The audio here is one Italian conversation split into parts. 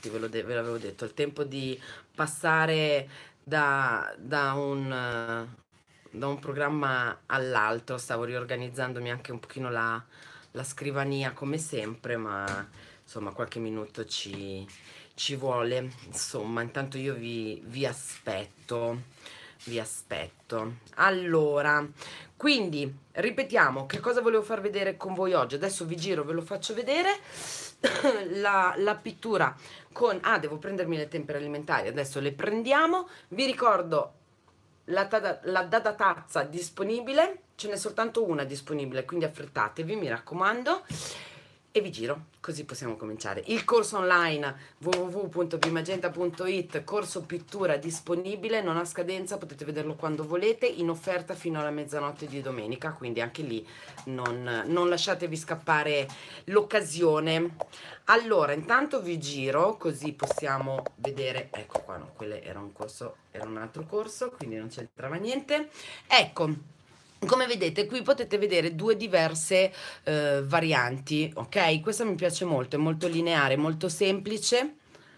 minuti, ve l'avevo detto, il tempo di passare da un programma all'altro. Stavo riorganizzandomi anche un pochino la scrivania come sempre, ma insomma qualche minuto ci vuole. Insomma, intanto io vi aspetto, vi aspetto. Allora, quindi ripetiamo che cosa volevo far vedere con voi oggi. Adesso vi giro, ve lo faccio vedere. La pittura con... Ah, devo prendermi le tempere alimentari, adesso le prendiamo. Vi ricordo la data tazza disponibile, ce n'è soltanto una disponibile, quindi affrettatevi, mi raccomando. E vi giro, così possiamo cominciare. Il corso online www.bimagenta.it, corso pittura disponibile, non ha scadenza, potete vederlo quando volete, in offerta fino alla mezzanotte di domenica, quindi anche lì non lasciatevi scappare l'occasione. Allora, intanto vi giro, così possiamo vedere, ecco qua, no, quello era un corso, era un altro corso, quindi non c'entrava niente. Ecco. Come vedete qui potete vedere due diverse varianti, ok? Questa mi piace molto, è molto lineare, molto semplice,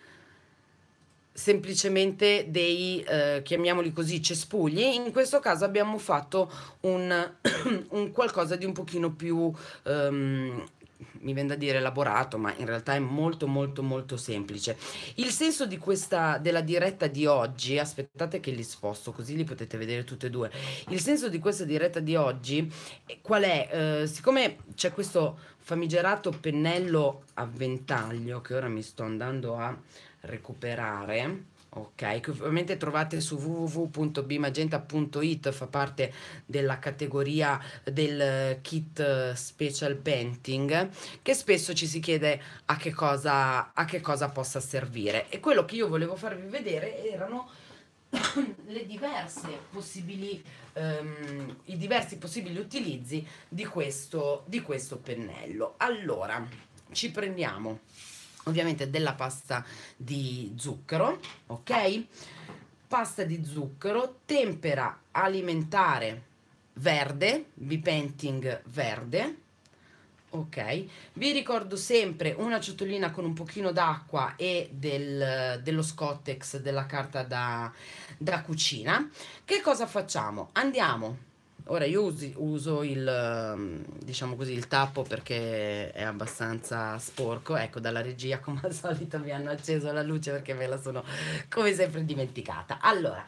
semplicemente dei, chiamiamoli così, cespugli. In questo caso abbiamo fatto un, un qualcosa di un pochino più, mi viene da dire elaborato, ma in realtà è molto molto molto semplice. Il senso di questa, della diretta di oggi, aspettate che li sposto così li potete vedere tutte e due. Il senso di questa diretta di oggi qual è? Siccome c'è questo famigerato pennello a ventaglio che ora mi sto andando a recuperare, ok, che ovviamente trovate su www.bimagenta.it, fa parte della categoria del kit special painting, che spesso ci si chiede a che cosa possa servire, e quello che io volevo farvi vedere erano le diverse possibili i diversi possibili utilizzi di questo pennello. Allora, ci prendiamo ovviamente della pasta di zucchero, ok? Pasta di zucchero, tempera alimentare verde, B-Painting verde, ok? Vi ricordo sempre una ciotolina con un pochino d'acqua e dello Scottex, della carta da cucina. Che cosa facciamo? Andiamo. Ora io uso il, diciamo così, il tappo perché è abbastanza sporco. Ecco, dalla regia come al solito mi hanno acceso la luce perché me la sono come sempre dimenticata. Allora,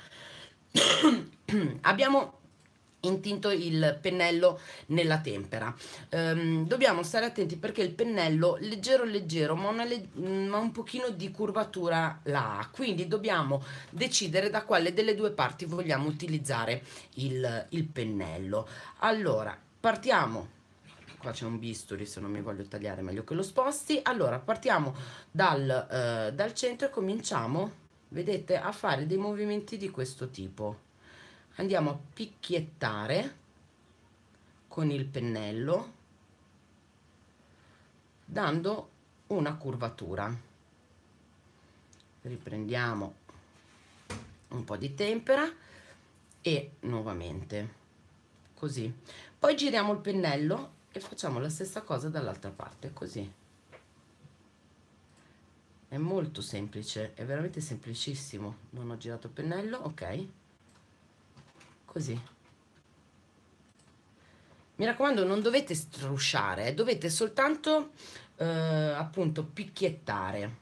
abbiamo intinto il pennello nella tempera. Dobbiamo stare attenti perché il pennello leggero leggero ma un pochino di curvatura la ha, quindi dobbiamo decidere da quale delle due parti vogliamo utilizzare il pennello. Allora partiamo, qua c'è un bisturi, se non mi voglio tagliare meglio che lo sposti. Allora partiamo dal centro e cominciamo, vedete, a fare dei movimenti di questo tipo. Andiamo a picchiettare con il pennello dando una curvatura. Riprendiamo un po' di tempera e nuovamente così. Poi giriamo il pennello e facciamo la stessa cosa dall'altra parte, così. È molto semplice, è veramente semplicissimo. Non ho girato il pennello, ok? Così. Mi raccomando, non dovete strusciare, dovete soltanto appunto picchiettare.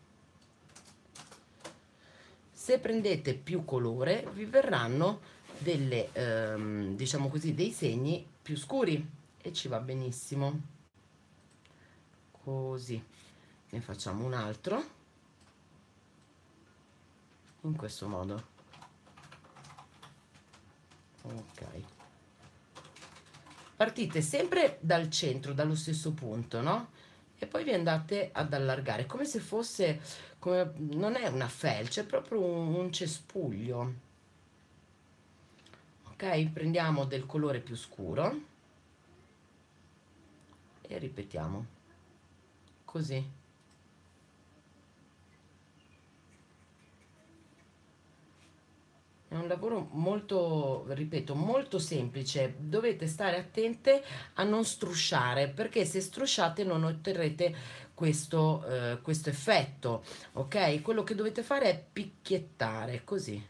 Se prendete più colore vi verranno delle diciamo così, dei segni più scuri e ci va benissimo. Così ne facciamo un altro in questo modo. Ok, partite sempre dal centro, dallo stesso punto, no? E poi vi andate ad allargare come se fosse, come, non è una felce, è proprio un cespuglio. Ok, prendiamo del colore più scuro e ripetiamo così. È un lavoro molto, ripeto, molto semplice. Dovete stare attente a non strusciare, perché se strusciate non otterrete questo effetto, ok? Quello che dovete fare è picchiettare così,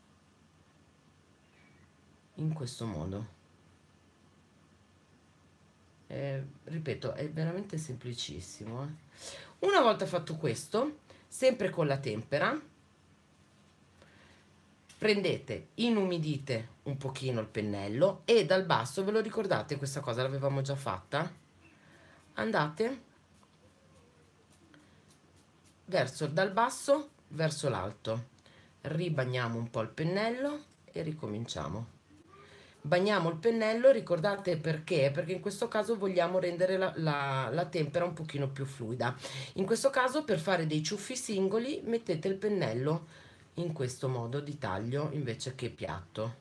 in questo modo. Ripeto, è veramente semplicissimo, eh. Una volta fatto questo, sempre con la tempera, prendete, inumidite un pochino il pennello e dal basso, ve lo ricordate questa cosa, l'avevamo già fatta? Andate dal basso verso l'alto, ribagniamo un po' il pennello e ricominciamo. Bagniamo il pennello, ricordate perché? Perché in questo caso vogliamo rendere la tempera un pochino più fluida. In questo caso, per fare dei ciuffi singoli, mettete il pennello in questo modo di taglio invece che piatto.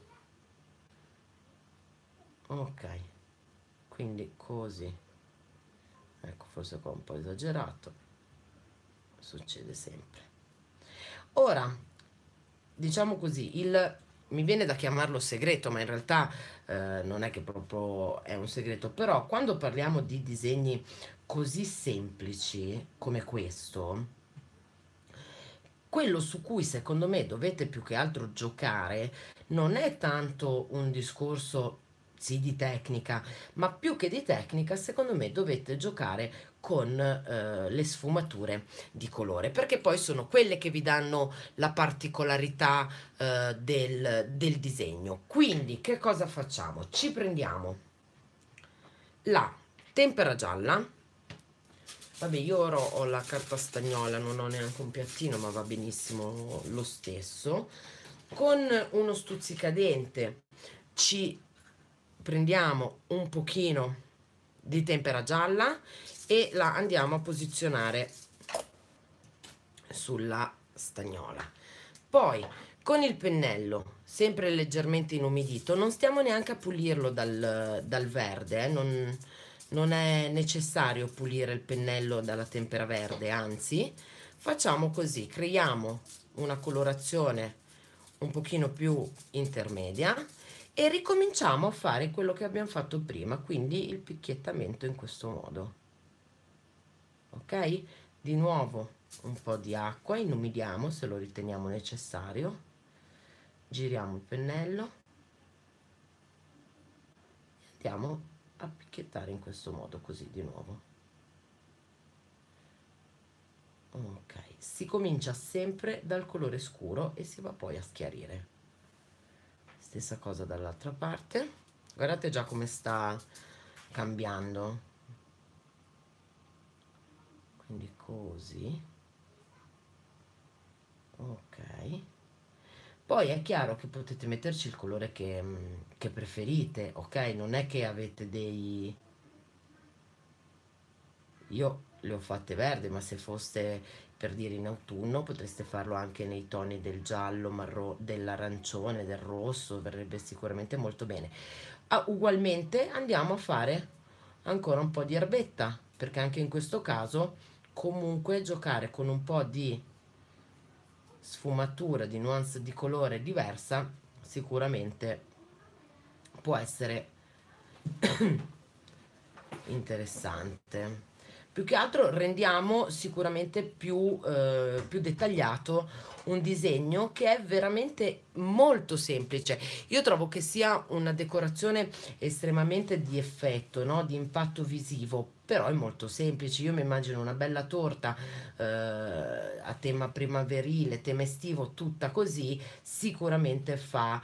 Ok, quindi così. Ecco, forse qua un po' esagerato, succede sempre. Ora, diciamo così, mi viene da chiamarlo segreto, ma in realtà non è che proprio è un segreto, però quando parliamo di disegni così semplici come questo, quello su cui secondo me dovete più che altro giocare non è tanto un discorso, sì, di tecnica, ma più che di tecnica, secondo me dovete giocare con le sfumature di colore, perché poi sono quelle che vi danno la particolarità del disegno. Quindi che cosa facciamo? Ci prendiamo la tempera gialla. Vabbè, io ora ho la carta stagnola, non ho neanche un piattino, ma va benissimo lo stesso. Con uno stuzzicadente ci prendiamo un pochino di tempera gialla e la andiamo a posizionare sulla stagnola. Poi con il pennello, sempre leggermente inumidito, non stiamo neanche a pulirlo dal verde, non è necessario pulire il pennello dalla tempera verde, anzi facciamo così, creiamo una colorazione un pochino più intermedia e ricominciamo a fare quello che abbiamo fatto prima, quindi il picchiettamento in questo modo. Ok? Di nuovo un po' di acqua, inumidiamo se lo riteniamo necessario, giriamo il pennello e andiamo a picchiettare in questo modo, così di nuovo. Ok, si comincia sempre dal colore scuro e si va poi a schiarire. Stessa cosa dall'altra parte, guardate già come sta cambiando, quindi così. Ok, poi è chiaro che potete metterci il colore che preferite, ok? Non è che avete dei... Io le ho fatte verde, ma se foste per dire in autunno potreste farlo anche nei toni del giallo, dell'arancione, del rosso, verrebbe sicuramente molto bene. Ah, ugualmente andiamo a fare ancora un po' di erbetta, perché anche in questo caso comunque giocare con un po' di sfumatura, di nuance di colore diversa sicuramente può essere interessante. Più che altro rendiamo sicuramente più dettagliato un disegno che è veramente molto semplice. Io trovo che sia una decorazione estremamente di effetto, no? Di impatto visivo, però è molto semplice. Io mi immagino una bella torta a tema primaverile, tema estivo, tutta così, sicuramente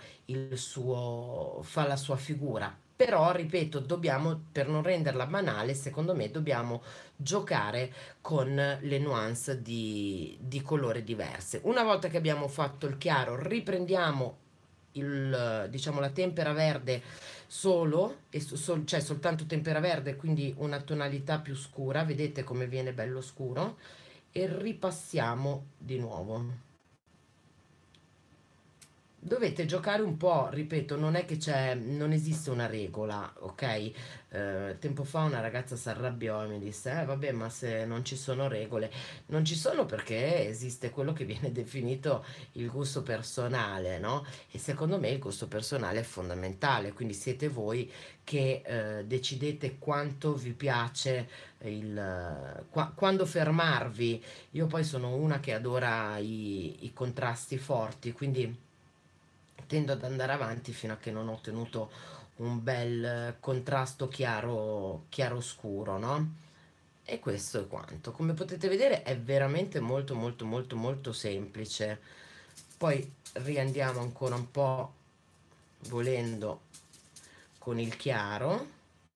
fa la sua figura. Però, ripeto, dobbiamo, per non renderla banale, secondo me dobbiamo giocare con le nuance di colore diverse. Una volta che abbiamo fatto il chiaro, riprendiamo diciamo la tempera verde solo, cioè soltanto tempera verde, quindi una tonalità più scura, vedete come viene bello scuro, e ripassiamo di nuovo. dovete giocare un po', ripeto, non è che c'è, non esiste una regola, ok? Tempo fa una ragazza si arrabbiò e mi disse, vabbè, ma se non ci sono regole, non ci sono perché esiste quello che viene definito il gusto personale, no? E secondo me il gusto personale è fondamentale, quindi siete voi che decidete quanto vi piace quando fermarvi. Io poi sono una che adora i contrasti forti, quindi tendo ad andare avanti fino a che non ho ottenuto un bel contrasto chiaro, chiaro scuro, no? E questo è quanto. Come potete vedere è veramente molto molto molto molto semplice. Poi riandiamo ancora un po' volendo con il chiaro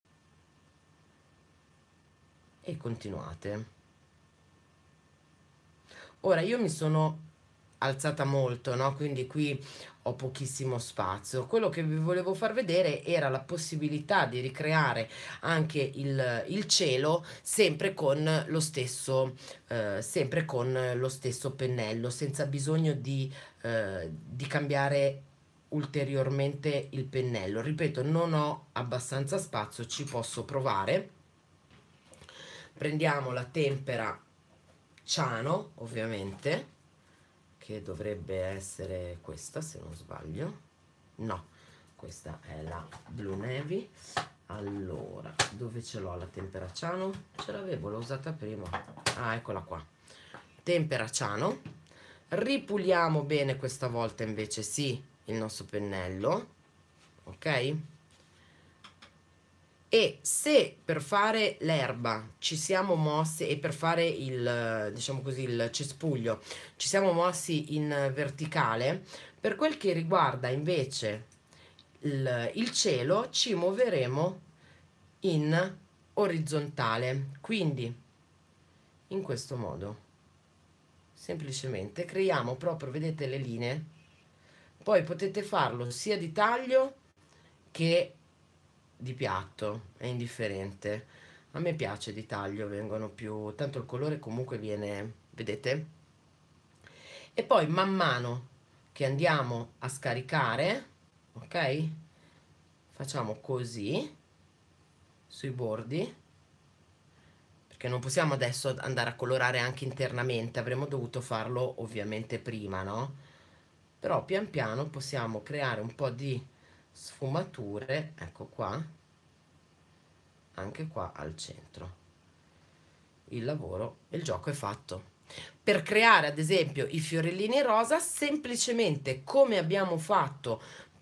e continuate. Ora io mi sono alzata molto, no? Quindi qui ho pochissimo spazio. Quello che vi volevo far vedere era la possibilità di ricreare anche il cielo sempre con lo stesso pennello, senza bisogno di cambiare ulteriormente il pennello. Ripeto, non ho abbastanza spazio, ci posso provare. Prendiamo la tempera ciano, ovviamente, che dovrebbe essere questa se non sbaglio. No, questa è la Blue Navy. Allora, dove ce l'ho la tempera ciano? Ce l'avevo, l'ho usata prima. Ah, eccola qua. Tempera ciano. Ripuliamo bene questa volta invece sì il nostro pennello, ok? E se per fare l'erba ci siamo mossi e per fare il, diciamo così, il cespuglio ci siamo mossi in verticale, per quel che riguarda invece il cielo ci muoveremo in orizzontale, quindi in questo modo semplicemente creiamo proprio, vedete le linee, poi potete farlo sia di taglio che di piatto, è indifferente. A me piace di taglio, vengono più, tanto il colore comunque viene, vedete? E poi man mano che andiamo a scaricare, ok? Facciamo così sui bordi, perché non possiamo adesso andare a colorare anche internamente, avremmo dovuto farlo ovviamente prima, no? Però pian piano possiamo creare un po' di sfumature, ecco qua, anche qua al centro. Il lavoro e il gioco è fatto. Per creare ad esempio i fiorellini rosa, semplicemente come abbiamo fatto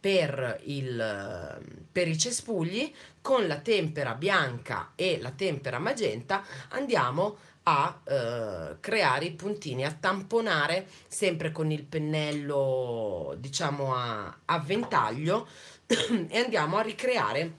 per i cespugli, con la tempera bianca e la tempera magenta andiamo a creare i puntini, a tamponare sempre con il pennello diciamo a ventaglio e andiamo a ricreare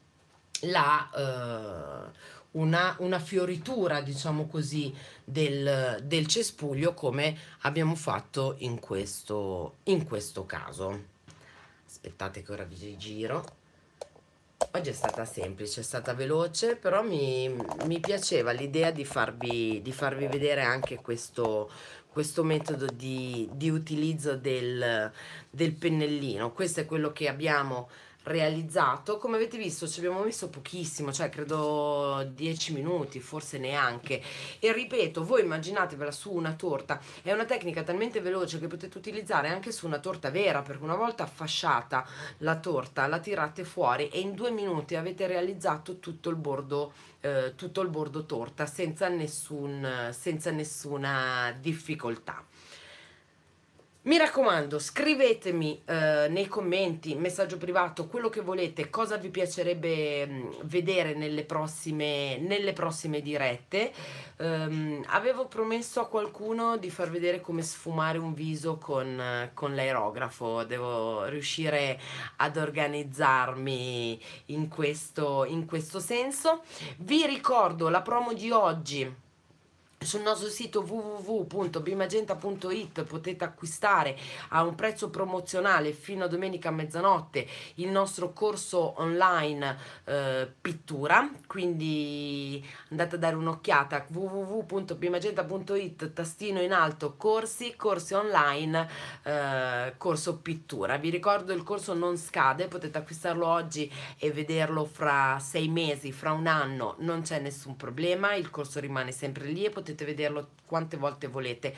una fioritura, diciamo così, del cespuglio come abbiamo fatto in questo caso. Aspettate che ora vi giro. Oggi è stata semplice, è stata veloce, però mi piaceva l'idea di farvi vedere anche questo metodo di utilizzo del pennellino. Questo è quello che abbiamo realizzato. Come avete visto ci abbiamo messo pochissimo, cioè credo 10 minuti, forse neanche. E ripeto, voi immaginatevela su una torta, è una tecnica talmente veloce che potete utilizzare anche su una torta vera, perché una volta fasciata la torta la tirate fuori e in 2 minuti avete realizzato tutto il bordo torta senza nessuna difficoltà. Mi raccomando, scrivetemi nei commenti, messaggio privato, quello che volete, cosa vi piacerebbe vedere nelle prossime dirette. Avevo promesso a qualcuno di far vedere come sfumare un viso con l'aerografo, devo riuscire ad organizzarmi in questo senso. Vi ricordo la promo di oggi Sul nostro sito www.bimagenta.it potete acquistare a un prezzo promozionale fino a domenica a mezzanotte il nostro corso online pittura, quindi andate a dare un'occhiata www.bimagenta.it, tastino in alto corsi, corsi online, corso pittura. Vi ricordo il corso non scade, potete acquistarlo oggi e vederlo fra 6 mesi, fra un anno, non c'è nessun problema, il corso rimane sempre lì e potete vederlo quante volte volete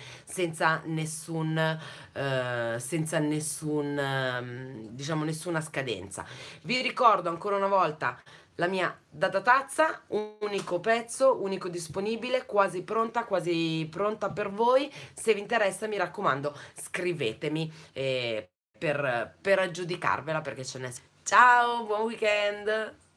senza nessun diciamo nessuna scadenza. Vi ricordo ancora una volta la mia data tazza, unico pezzo, unico disponibile, quasi pronta per voi. Se vi interessa, mi raccomando, scrivetemi per aggiudicarvela perché ce n'è. Ciao, buon weekend!